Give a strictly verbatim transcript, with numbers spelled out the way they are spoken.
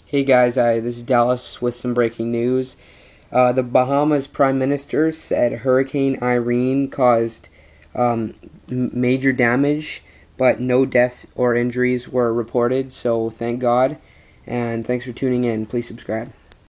Hey guys, I, this is Dallas with some breaking news. Uh, the Bahamas Prime Minister said Hurricane Irene caused um, m- major damage, but no deaths or injuries were reported, so thank God. And thanks for tuning in. Please subscribe.